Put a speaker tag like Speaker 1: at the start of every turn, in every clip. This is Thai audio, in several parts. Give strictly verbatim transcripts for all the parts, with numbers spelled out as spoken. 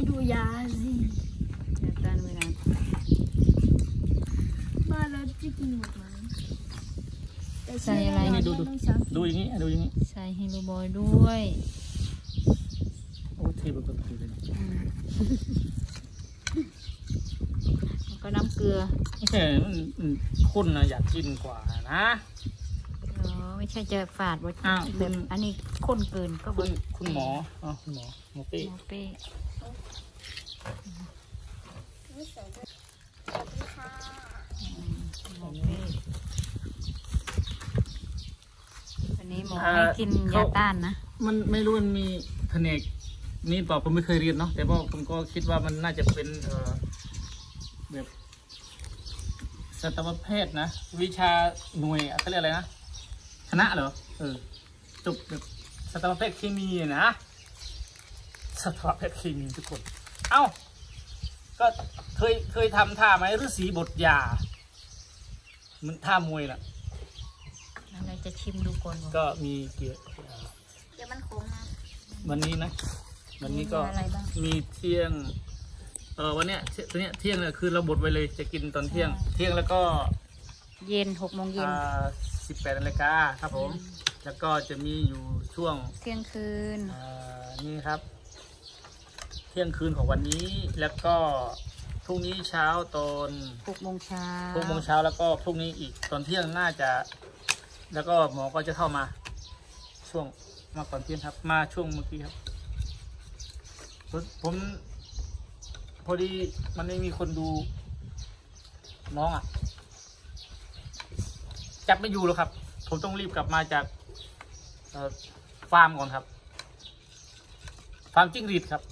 Speaker 1: ดูยาสิ
Speaker 2: ยาต้านไวรัส
Speaker 1: บ้านเราจะกินหมดไหม
Speaker 2: ใส่อะไร
Speaker 3: ดูดูดูอย่างนี้ดูอย่างนี้
Speaker 2: ใส่เฮโลบอยด้วย
Speaker 3: โอ้เทปแบบนี้เลย
Speaker 2: แล้วก็น้ำเกลือ
Speaker 3: ไม่ใช่มันข้นนะอยากกินกว่านะ
Speaker 2: อ๋อไม่ใช่จะฝาดว่าแบบอันนี้ข้นเกินก็
Speaker 3: คุณคุณหมออ๋อคุณหมอหมอเป้
Speaker 2: หมอเป้หมอเป้วันนี้หมอให้กินยาต้านนะ
Speaker 3: มันไม่รู้มันมีแผนกนี่เปล่าผมไม่เคยเรียนเนาะแต่ว่าผมก็คิดว่ามันน่าจะเป็นเออแบบสัตวแพทย์นะวิชาหน่วยเขาเรียกอะไรนะคณะเหรอเออจบแบบสัตวแพทย์เคมีนะสัตวแพทย์เคมีทุกคนเอ้าก็เคยเคยทำท่าไหมฤาษีบทยามันท่ามวยล่ะ
Speaker 2: เราจะชิมดูก่อน
Speaker 3: ก็มีเกี่ยว
Speaker 1: เดี๋ยวมันคงนะ
Speaker 3: วันนี้นะวันนี้ก็มีเที่ยงเออวันเนี้ยตัวเนี้ยเที่ยงเนี่ยคือเราบดไว้เลยจะกินตอนเที่ยงเที่ยงแล้วก็
Speaker 2: เย็นหกโมงเย็น
Speaker 3: สิบแปดนาฬิกาครับผมแล้วก็จะมีอยู่ช่วง
Speaker 2: เที่ยงคืน
Speaker 3: นี่ครับเที่ยงคืนของวันนี้แล้วก็พรุ่งนี้เช้าตอน
Speaker 2: หกโมงเช้า
Speaker 3: หกโมงเช้าแล้วก็พรุ่งนี้อีกตอนเที่ยงน่าจะแล้วก็หมอก็จะเข้ามาช่วงมาก่อนเที่ยงครับมาช่วงเมื่อกี้ครับผมพอดีมันไม่มีคนดูน้องอ่ะจับไม่อยู่หรอกครับผมต้องรีบกลับมาจากฟาร์มก่อนครับฟาร์มจิ้งหรีดครับ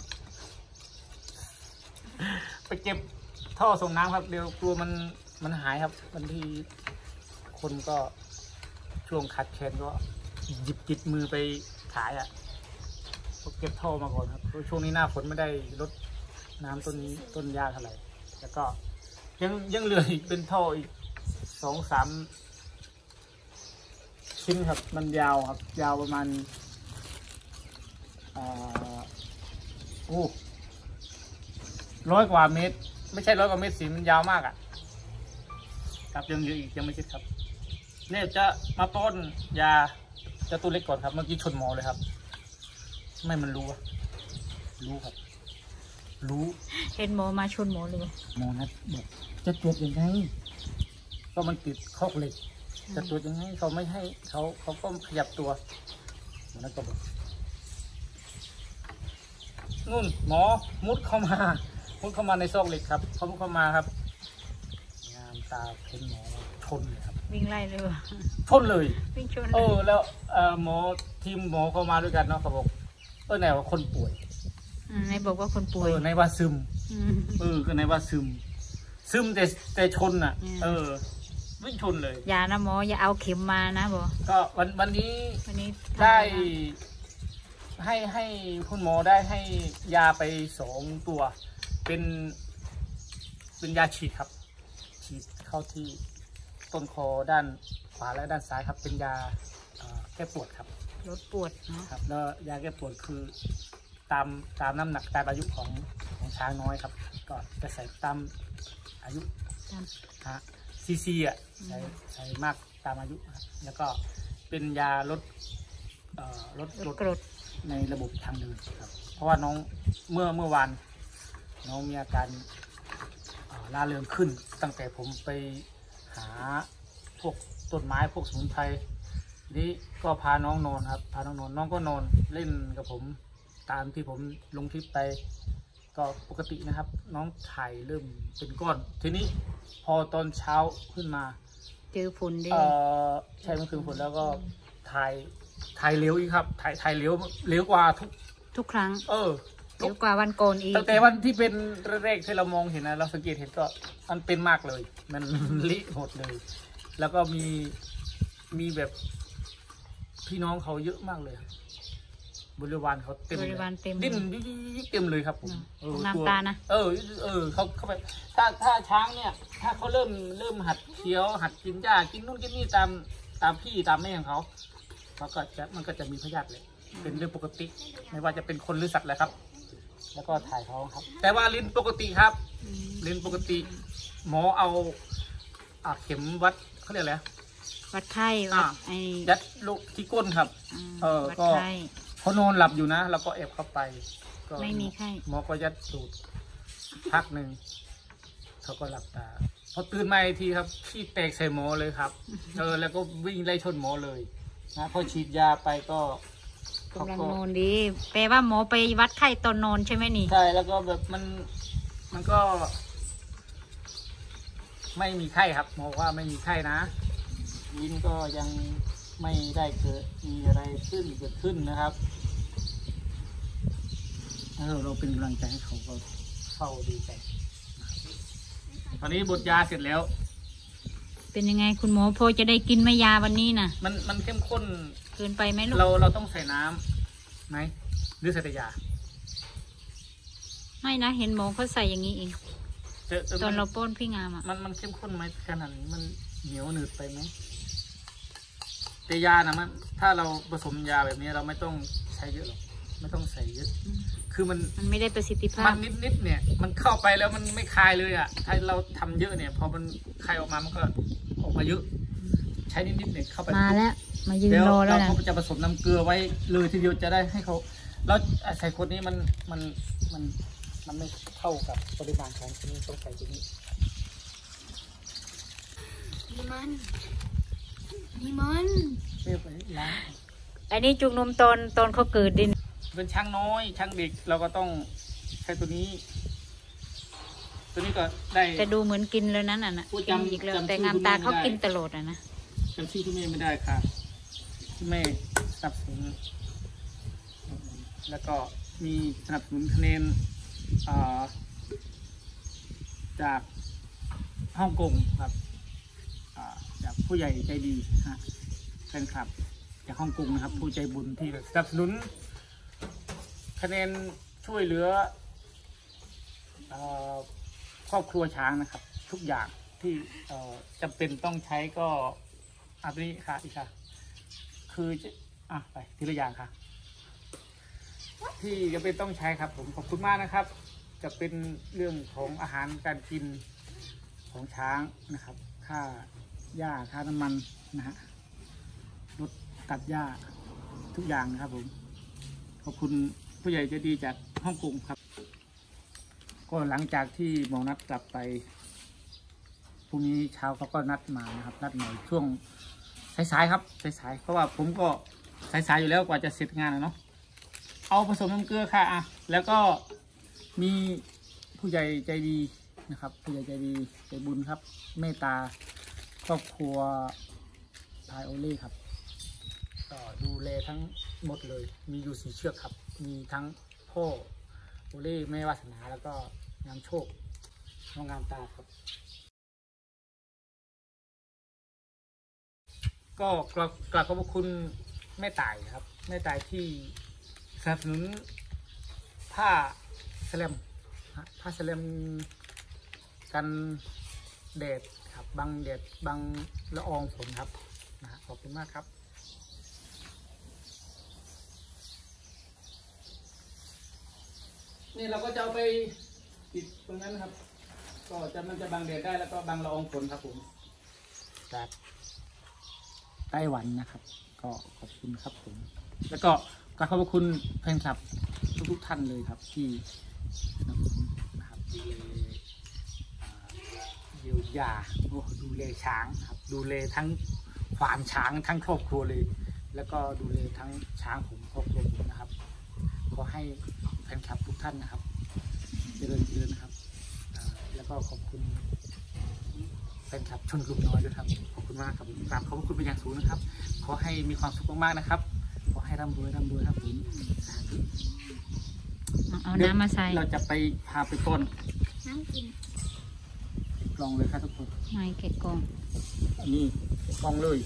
Speaker 3: ไปเก็บท่อส่งน้ำครับเดี๋ยวกลัวมันมันหายครับบางทีคนก็ช่วงขัดแขนก็หยิบจิตมือไปขายอ่ะเก็บท่อมาก่อนครับช่วงนี้หน้าฝนไม่ได้ลดน้ำต้นนี้ต้นหญ้าเท่าไหร่แล้วก็ยังยังเหลืออีกเป็นท่ออีกสองสามชิ้นครับมันยาวครับยาวประมาณอ่าโอ้ร้อยกว่าเมตรไม่ใช่ร้อยกว่าเมตรสิมันยาวมากอ่ะครับยังเหลืออีกยังไม่เสร็จครับเนี่ยจะมาป้อนยาจะตัวเล็กก่อนครับเมื่อกี้ชนหมอเลยครับไม่มันรู้อะรู้ครับรู้
Speaker 2: เห็นหมอมาชนหมอเลย
Speaker 3: หมอนัดบอกจะตรวจยังไงก็มันติดข้อเหล็กจะตรวจยังไงเขาไม่ให้เขาเขาก็ขยับตัวหมอนัดก็บอกนู่นหมอมุดเข้ามามุดเข้ามาในซอกเหล็กครับเขามุดเข้ามาครับงามตาเห็นหมอชนเลยครับ
Speaker 2: วิ่งไล่เลยว่ะ
Speaker 3: ชนเลย
Speaker 2: วิ่งชน
Speaker 3: เออแล้วหมอทีมหมอเข้ามาด้วยกันเนาะเขาบอกเออไหนว่าคนป่วย
Speaker 2: ในบอกว่าคนป่วย
Speaker 3: เออในว่าซึมเออก็ในว่าซึมซึมแต่แต่ชนอ่ะเออวิ่งชนเลย
Speaker 2: อย่านะหมออย่าเอาเข็มมานะบอก
Speaker 3: ก็วันวันนี้
Speaker 2: วันนี้
Speaker 3: ได้ให้ให้คุณหมอได้ให้ยาไปสองตัวเป็นเป็นยาฉีดครับฉีดเข้าที่ต้นคอด้านขวาและด้านซ้ายครับเป็นยาแก้ปวดครับ
Speaker 2: ลดปวด
Speaker 3: นะครับแล้วยาแก้ปวดคือตามตามน้ำหนักตามอายุของของช้างน้อยครับก็จะใส่ตามอายุฮะซีซีอ่ะใส่ใส่มากตามอายุแล้วก็เป็นยาลดลดลดกรดในระบบทางเดินครับเพราะว่าน้องเมื่อเมื่อวานน้องมีอาการล่าเริงขึ้นตั้งแต่ผมไปหาพวกต้นไม้พวกสมุนไพรนี้ก็พาน้องนอนครับพาน้องนอนน้องก็นอนเล่นกับผมตามที่ผมลงคลิปไปก็ปกตินะครับน้องถ่ายเริ่มเป็นก้อนทีนี้พอตอนเช้าขึ้นมา
Speaker 2: เจอฝุ่นดิ
Speaker 3: เออใช่เมื่อคืนฝุ่นแล้วก็ถ่ายถ่ายเร็วอีกครับถ่ายถ่ายเร็วเร็วกว่าทุก
Speaker 2: ทุกครั้ง
Speaker 3: เออ
Speaker 2: เร็วกว่าวันก่อนอีก
Speaker 3: ตั้งแต่วันที่เป็นแรกที่เรามองเห็นนะเราสังเกตเห็นก็มันเป็นมากเลยมันลิหดเลยแล้วก็มีมีแบบพี่น้องเขาเยอะมากเลยบริวารเขาเต็มเลยดิ้นเต็มเลยครับผม
Speaker 2: น้ำตานะ
Speaker 3: เออเออเขาเขาแบบถ้าถ้าช้างเนี่ยถ้าเขาเริ่มเริ่มหัดเคี้ยวหัดกินหญ้ากินนู่นกินนี่ตามตามพี่ตามแม่ของเขาเขาก็จะมันก็จะมีพยาธิเลยเป็นเรื่องปกติไม่ว่าจะเป็นคนหรือสัตว์แหละครับแล้วก็ถ่ายท้องครับ แต่ว่าลิ้นปกติครับ ลิ้นปกติ หมอเอาอ่าเข็มวัดเขาเรียกอะไร
Speaker 2: วัดไข้วัดไอ้
Speaker 3: ยัดลูกที่ก้นครับ เออ
Speaker 2: วัด
Speaker 3: ก็
Speaker 2: ไข้
Speaker 3: เขานอนหลับอยู่นะแล้วก็แอบเข้าไปก็
Speaker 2: ไม่มีไข้
Speaker 3: หมอก็ยัดสูดพักหนึ่งเขาก็หลับตาพอตื่นมาอีกทีครับขี้แตกใส่หมอเลยครับเออแล้วก็วิ่งไล่ชนหมอเลยนะพอฉีดยาไปก็เขา
Speaker 2: กำลัง
Speaker 3: ก็
Speaker 2: นอนดีแปลว่าหมอไปวัดไข้ตอนนอนใช่ไหมนี่
Speaker 3: ใช่แล้วก็แบบมันมันก็ ไม่มีไข้ครับหมอว่าไม่มีไข้นะลิ้นก็ยังไม่ได้เกิดมีอะไรขึ้นเกิดขึ้นนะครับเออเราเป็นกำลังใจให้เขาก็เข้าดีใจตอนนี้บดยาเสร็จแล้ว
Speaker 2: เป็นยังไงคุณหมอพอจะได้กินไหมยาวันนี้น่ะ
Speaker 3: มันมันเข้มข้น
Speaker 2: เกินไปไหมลูก
Speaker 3: เราเราต้องใส่น้ำไหมหรือใส่แต่ยา
Speaker 2: ไม่นะเห็นหมอเขาใส่อย่างนี้เอง
Speaker 3: เจอ
Speaker 2: ตอนเราป้อนพี่งามอ่ะ
Speaker 3: มันมันเข้มข้นไหมขนาดนี้มันเหนียวหนืดไปไหมแต่ยานะมันถ้าเราผสมยาแบบนี้เราไม่ต้องใช้เยอะหรอกไม่ต้องใส่เยอะ คือมัน
Speaker 2: มันไม่ได้ประสิทธิภา
Speaker 3: มั
Speaker 2: พ
Speaker 3: นนิดนิดๆเนี่ยมันเข้าไปแล้วมันไม่คายเลยอ่ะถ้าเราทำเยอะเนี่ยพอมันคายออกมามันก็ออกมาเยอะ ใช้นิดนิดๆเนี่ยเข้าไป
Speaker 2: มาแล้ว มายืน
Speaker 3: เดี๋ยว
Speaker 2: รอแล้
Speaker 3: เรา
Speaker 2: วนะ
Speaker 3: ก็จะผสมน้ำเกลือไว้เลยทีเดียวจะได้ให้เขาแล้วใส่ขวดนี้มันมันมันมันไม่เท่ากับปริมาณของที่นี่ต้องใส่ตัวนี้
Speaker 1: นี่มันนี่มัน
Speaker 3: เรียบไปล้าง
Speaker 2: อันนี้จุกนมตอนตอนเขาเกิดดิน
Speaker 3: เป็นช้างน้อยช้างเด็กเราก็ต้องใช้ตัวนี้ ตัวนี้ก็ได้
Speaker 2: แต่ดูเหมือนกินแล้วนั้นอ่ะนะ
Speaker 3: พูด
Speaker 2: กิน
Speaker 3: จำ
Speaker 2: อีกแล้ว
Speaker 3: จำ
Speaker 2: แต่
Speaker 3: ชื่อ
Speaker 2: งามตา
Speaker 3: คุณแม่ไม่
Speaker 2: เขา
Speaker 3: ได้
Speaker 2: กินตลอดอ่ะนะ
Speaker 3: จำชื่อที่แม่ไม่ได้ค่ะที่แม่สนับสนุนแล้วก็มีสนับสนุนคะแนนอ่าจากฮ่องกงครับอ่าจากผู้ใหญ่ใจดีฮะแฟนคลับจากฮ่องกงนะครับ ผู้ใจบุญที่สนับสนุนคะแนนช่วยเหลืออ่าครอบครัวช้างนะครับ ทุกอย่างที่เอ่อจำเป็นต้องใช้ก็อันนี้ค่ะอีกค่ะคือจะอ่ะไปทีละอย่างค่ะ ที่จะเป็นต้องใช้ครับผมขอบคุณมากนะครับ จะเป็นเรื่องของอาหารการกินของช้างนะครับ ค่าหญ้าค่าน้ำมันนะฮะรถตัดหญ้าทุกอย่างนะครับผมขอบคุณผู้ใหญ่ใจดีจากฮ่องกงครับ ก็หลังจากที่หมอนัดกลับไปพรุ่งนี้เช้าเขาก็นัดมานะครับ นัดหน่อยช่วงสายๆครับสายๆเพราะว่าผมก็สายๆอยู่แล้วกว่าจะเสร็จงานนะเนาะเอาผสมน้ำเกลือค่ะอ่ะแล้วก็มีผู้ใหญ่ใจดีนะครับ ผู้ใหญ่ใจดีใจบุญครับเมตตาครอบครัวพายโอเล่ครับก็ดูแลทั้งหมดเลยมีอยู่สี่เชือกครับมีทั้งพ่อโอเล่แม่วาสนาแล้วก็งามโชคน้องงามตาครับก็กลับกลับขอบคุณแม่ต่ายครับแม่ต่ายที่สนับสนุนผ้าสแลมผ้าสแลมกันแดดครับบังแดดบังละอองฝนครับนะขอบคุณมากครับนี่เราก็จะเอาไปติดตรงนั้นครับก็จะมันจะบังแดดได้แล้วก็บังละอองฝนครับผมจากไต้หวันนะครับก็ขอบคุณครับผมแล้วก็กราบขอบคุณแฟนคลับทุกๆท่านเลยครับที่สนับสนุนนะครับดูแลเยียวยาดูแลช้างครับดูแลทั้งฟาร์มช้างทั้งครอบครัวเลยแล้วก็ดูแลทั้งช้างผมครอบครัวผมนะครับขอให้แฟนคลับทุกท่านนะครับเจริญเจริญนะครับแล้วก็ขอบคุณแฟนคลับชนกลุ่มน้อยด้วยครับขอบคุณมากครับกราบขอบคุณเป็นอย่างสูงนะครับขอให้มีความสุขมากๆนะครับขอให้ร่ำรวยร่ำรวยครับผม
Speaker 2: เอาน้ำมาใส่
Speaker 3: เราจะไปพาไปต้น
Speaker 1: น้ำกิน
Speaker 3: ลองเลยครับทุกคน
Speaker 2: ไม่เก็บกอง
Speaker 3: อันนี้ลองเลย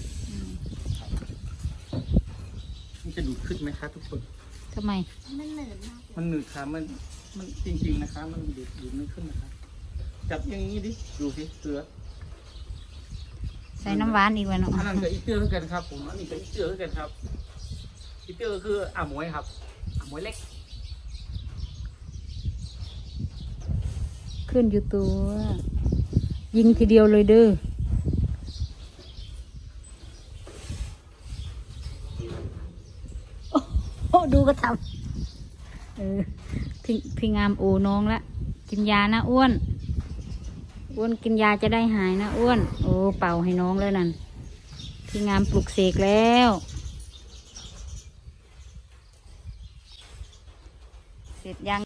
Speaker 3: มันจะดูดขึ้นไหมครับทุกคน
Speaker 2: ทำไม
Speaker 1: มันเหนื่อยมาก
Speaker 3: มันหนืดครับมันมันจริงๆนะครับมันดูดดูดไม่ขึ้นนะครับจับอย่างนี้ดิดูสิเกลือ
Speaker 2: ใส่น้ำหวานอีกวันเนาะ
Speaker 3: อันนั้นก็อีเตื้อกันครับผมอันนี้ก็อีเตื้อกันครับอีเตื้อคืออ่าหมวยครับอ่าหมวยเล็ก
Speaker 2: ขึ้นอยู่ตัว ยิงทีเดียวเลยเด้อโอ้ดูก็ทำเออพี่พี่งามโอน้องละกินยานะอ้วนอ้วนกินยาจะได้หายนะอ้วนโอ้เป่าให้น้องเลยนั่นพี่งามปลุกเสกแล้วเสร็จยัง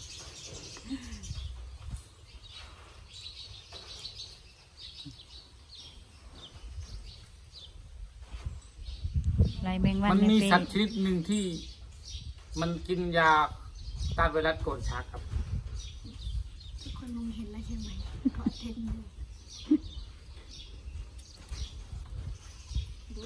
Speaker 2: ไรแมงวัน
Speaker 3: มันมี
Speaker 2: เป้
Speaker 3: สัตว์ชนิดหนึ่งที่มันกินยาต้านไวรัสโกรธชักครับ
Speaker 1: ทุกคนมองเห็นแล้วใช่ไหมกอดเต็มเลยดู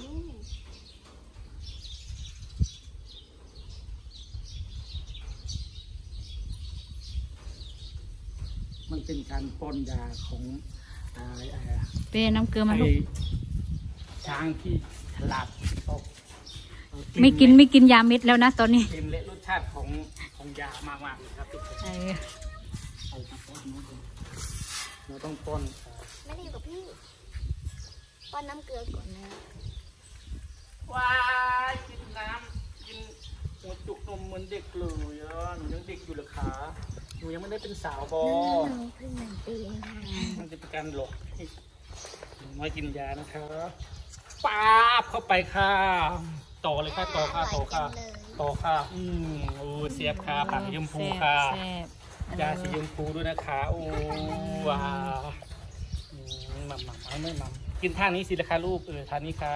Speaker 3: มันเป็นการป้อนยาของอ่าอ่า
Speaker 2: เป้น้ำเกลือมา
Speaker 3: ไอ้
Speaker 2: ลูก
Speaker 3: ช้างที่ฉลาดตก
Speaker 2: ไม่กินไม่กินยาเม็ดแล้วนะตอนนี้
Speaker 3: เค็มและรสชาติของของยามากมากๆเลยครับทุกคน
Speaker 2: เออ
Speaker 3: เอาครับเราต้องป้อนอ่า
Speaker 1: ไม่ได้อยู่กับพี่ป้อนน้ำเกลือก่อนนะ
Speaker 3: ว้ายกินน้ำกินหัวจุกนมเหมือนเด็กเลยอ่ะหนูยังเด็กอยู่เหรอคะหนูยังไม่ได้เป็นสาวบอ
Speaker 1: น้องเพิ่งหนึ่งปีเองค่ะ
Speaker 3: มันจะเป็นการหลอกให้หนูน้อยกินยานะคะป้าบเข้าไปค่ะต่อเลยค่ะต่อค่ะต่อค่ะต่อค่ะอืมโอ้เสียบค่ะผักสีชมพูค่ะ
Speaker 2: แซ่บแซ่บ
Speaker 3: ยาสีชมพูด้วยนะคะโอ้ว้าวอืมหม่ำหม่ำเอาไม่หม่ำกินท่านี้สิราคาลูกเออท่านี้ค่ะ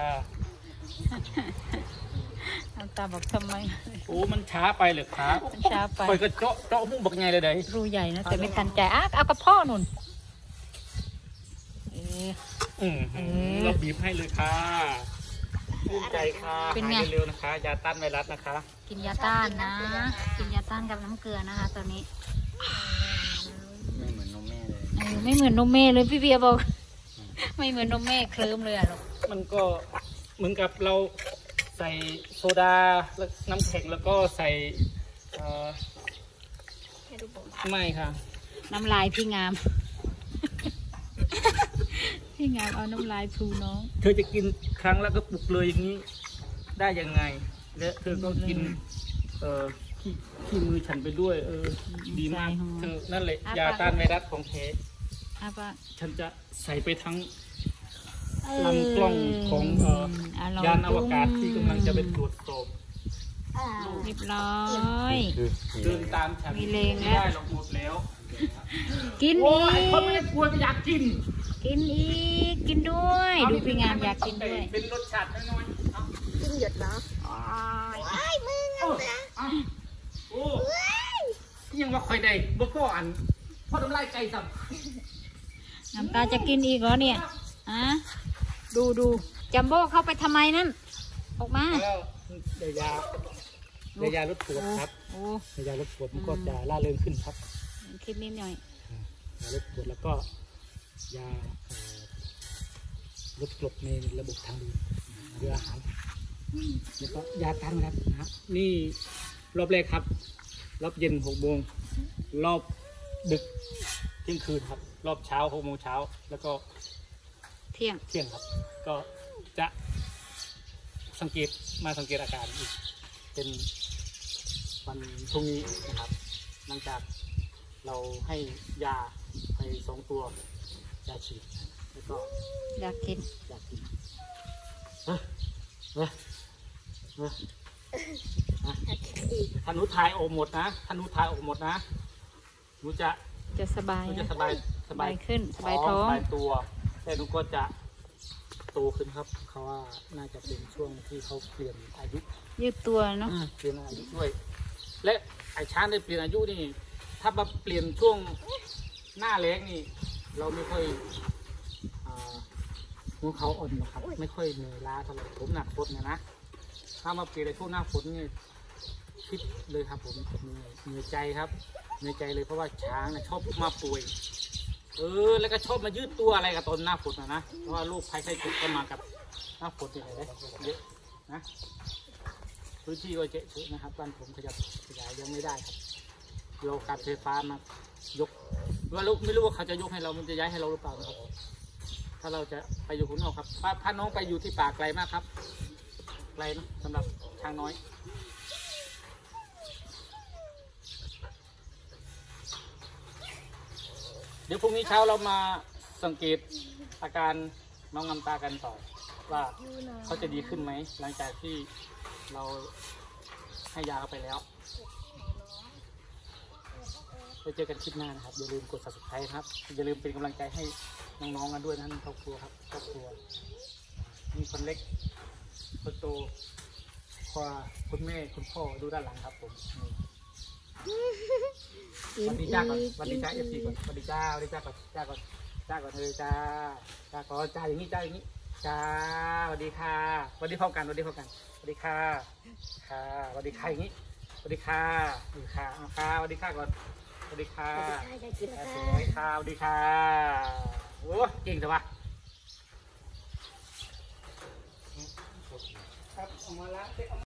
Speaker 2: น้ำตาบอกทำไม
Speaker 3: โอ้มันช้าไปเหรอครับ
Speaker 2: มันช้าไป
Speaker 3: ปล่อยก็เจาะเจาะหุ้มบักไงเลยเด้
Speaker 2: รูใหญ่นะแต่ไม่ทันใจอ่ะเอากระเพาะนุ่นเออ
Speaker 3: อืม
Speaker 2: เออ
Speaker 3: เราบีบให้เลยค่ะภูมิใจค่ะ
Speaker 2: เป็นไง
Speaker 3: หายเร็วๆนะคะยาต้านไวรัสนะคะ
Speaker 2: กินยาต้านนะ กินยาต้านกับน้ำเกลือนะคะตอนนี้
Speaker 4: ไม่เหมือนนมแม่เลย
Speaker 2: เออไม่เหมือนนมแม่เลยพี่เบียร์บอก ไม่เหมือนนมแม่เคลิ้มเลยอะลูก
Speaker 3: มันก็เหมือนกับเราใส่โซดาแล้วน้ำแข็งแล้วก็ใส่เอ่อ
Speaker 1: ให้ดูผม
Speaker 3: ไม่ค่ะ
Speaker 2: น้ำลายพี่งาม พี่งามเอาน้ำลายพลูน้อง
Speaker 3: เธอจะกินครั้งแล้วก็ปลุกเลยอย่างนี้ได้ยังไง และเธอก็กินเอ่อขี้ขี้มือฉันไปด้วย เออดีมากเธอนั่นแหละยาต้านไวรัสของแท้
Speaker 2: อ่ะปะ
Speaker 3: ฉันจะใส่ไปทั้งลำกล้องของเอ่อ
Speaker 2: อร่อย
Speaker 3: ยานอวกาศที่กำลังจะไปตรวจสอบ
Speaker 1: อ่า
Speaker 2: เรียบร้อย
Speaker 3: เดินตามฉัน
Speaker 2: มีเลง
Speaker 3: ไม่
Speaker 2: แล้ว
Speaker 3: ได้หรอกหมดแล้ว
Speaker 2: กิน
Speaker 3: โอ้
Speaker 2: อี
Speaker 3: ยคนไม่
Speaker 2: ก
Speaker 3: ได้กลัวก็อยากกิน
Speaker 2: กินอีก กินด้วย ดูพี่งามอยากกินด้วย
Speaker 3: เป็นรสชาติน้อยๆเอา
Speaker 1: กินหยดเหรอไอ้มือ
Speaker 3: โอ้เอาโอ้ยังว่าคอยได้บ่พ่ออันพ่อทำลายไก่สับ
Speaker 2: น้ำตาจะกินอีกเหรอเนี่ยอะดูดูจัมโบ้เข้าไปทำไมนั่น ออกมา
Speaker 3: แล้วเดี๋ยวยาเดี๋ยวยาลดปวดครับ
Speaker 2: โอ้
Speaker 3: เดี๋ยวยาลดปวดมันก็จะล่าเริงขึ้นครับ
Speaker 2: คิดนิดหน่อย
Speaker 3: ยาลดปวดแล้วก็ยาเอ่อลดกรดในระบบทางเดินเรืออาหารแล้วก็ยาต้านครับนะนี่รอบแรกครับ รอบเย็นหกโมงรอบดึกเที่ยงคืนครับ รอบเช้าหกโมงเช้าแล้วก็
Speaker 2: เที่ยง
Speaker 3: เที่ยงครับ ก็จะสังเกตมาสังเกตอาการอีกเป็นวันพรุ่งนี้นะครับหลังจากเราให้ยาไปสองตัวยาฉีดแล้วก็
Speaker 2: อยากกิน
Speaker 3: อยากกินเฮ้ยเฮ้ยเฮ้ยถ้าหนูทายออกหมดนะถ้าหนูทายออกหมดนะหนูจะ
Speaker 2: จะสบาย
Speaker 3: หนู
Speaker 2: นะ
Speaker 3: จะสบายสบาย
Speaker 2: สบายขึ้นสบายท้อง
Speaker 3: สบายตัวแต่หนูก็จะโตขึ้นครับเขาว่าน่าจะเป็นช่วงที่เขาเปลี่ยนอายุ
Speaker 2: ยืดตัวเนาะ
Speaker 3: อืมเปลี่ยนอายุด้วย และไอ้ช้างได้เปลี่ยนอายุนี่ ถ้ามาเปลี่ยนช่วงหน้าแล้งนี่ เราไม่ค่อยอ่าหัวเขาอ่อนนะครับ ไม่ค่อยเหนื่อยล้าเท่าไหร่ผมหนักฝนนะนะถ้ามาเปลี่ยนในช่วงหน้าฝนนี่คิดเลยครับผมเหนื่อยเหนื่อยใจครับเหนื่อยใจเลยเพราะว่าช้างนะชอบมาป่วย เออแล้วก็ชอบมายืดตัวอะไรกับตอนหน้าฝนนะนะเพราะว่าโรคภัยไข้เจ็บก็มากับหน้าฝนนี่เลยเยอะนะพื้นที่ก็เจ๊ชุนะครับบ้านผมขยับขยายยังไม่ได้ครับเราการไฟฟ้ามายกว่าลูกไม่รู้ว่าเขาจะยกให้เรามันจะย้ายให้เราหรือเปล่านะครับถ้าเราจะไปอยู่ข้างนอกครับพาพาน้องไปอยู่ที่ป่าไกลมากครับไกลเนอะสำหรับช้างน้อยเดี๋ยวพรุ่งนี้เช้าเรามาสังเกตอาการน้องงำตากันต่อว่าเขาจะดีขึ้นไหมหลังจากที่เราให้ยาเข้าไปแล้วไปเจอกันคลิปหน้านะครับอย่าลืมกด ซับสไครบ์ ครับอย่าลืมเป็นกำลังใจให้น้องๆกันด้วยนะครอบครัวครับครอบครัวมีคนเล็กคนโตคอคุณแม่คุณพ่อดูด้านหลังครับผมสวัสดีจ้าก่อนสวัสดีจ้าเอฟซีก่อนสวัสดีจ้าสวัสดีจ้าก่อนจ้าก่อนจ้าก่อนเลยจ้าจ้าก่อนจ้าอย่างนี้จ้าอย่างนี้จ้าสวัสดีค่ะสวัสดีพร้อมกันสวัสดีพร้อมกันสวัสดีค่ะค่ะสวัสดีค่ะอย่างนี้สวัสดีค่ะสวัสดีค่ะค่ะสวัสดีค่ะก่อนสวัสดีค่ะสวัสดีค่ะสวัสดีค่ะสวัสดีค่ะโอ้เก่งจังวะครับออกมาแล้ว